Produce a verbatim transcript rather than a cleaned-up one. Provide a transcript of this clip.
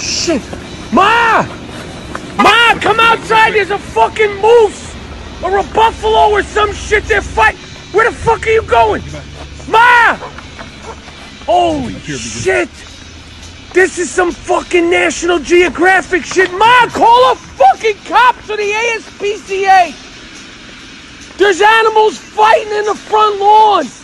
shit! Ma! Ma, come outside! There's a fucking moose! Or a buffalo or some shit they're fighting! Where the fuck are you going? Ma! Holy shit! This is some fucking National Geographic shit! Ma, call a fucking cops or the A S P C A! There's animals fighting in the front lawn!